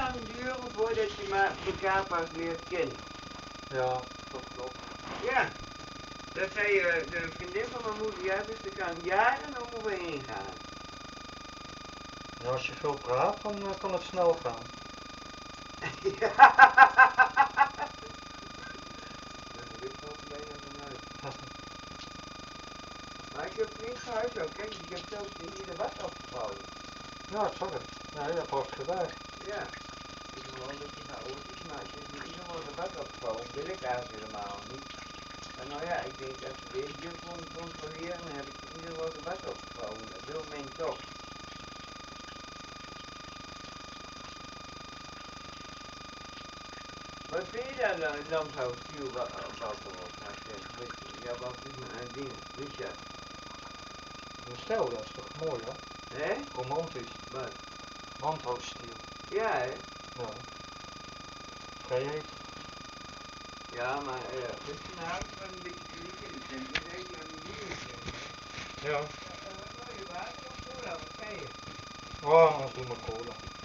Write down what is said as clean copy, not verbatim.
lang duren voordat je maar elkaar pas leert kennen. Ja, dat klopt. Ja, dat zei de vriendin van mijn moeder, ja, dus er kan jaren overheen gaan. Ja, als je veel praat, dan kan het snel gaan. Ja. Dit valt bijna vanuit. Maar ik heb flink gehuis ook, kijk, ik heb zelfs hier de was afgevouwen. Ja, ik zag het. Ja, je hebt hard gewerkt. Ja, ik wil wel een beetje chaotisch, maar het is in ieder geval de was afgevouwen. Dat wil ik eigenlijk helemaal niet. Maar nou ja, ik denk als we deze juf controleren, dan heb ik in ieder geval de was afgevouwen. Dat wil men toch. Wat vind je daar dan landbouwstiel wat ja, wat is een ding, Richard? De stijl, dat is toch mooi, hè? Hè? Romantisch. Wat? Landhuisstijl. Ja, hè? Ja. Vrijheid. Ja, maar gisteravond was een beetje kritiek in de tent. Dat deed je aan die nieuwe tent, hè? Ja. Wat wil je water of cola? Wat zei je? Oh, anders doe maar cola.